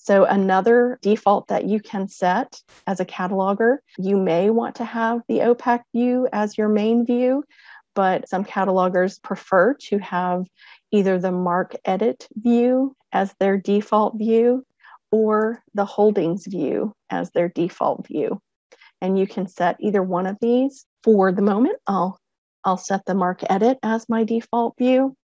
So another default that you can set as a cataloger, you may want to have the OPAC view as your main view, but some catalogers prefer to have either the Mark Edit view as their default view or the Holdings view as their default view. And you can set either one of these. For the moment, I'll set the Mark Edit as my default view.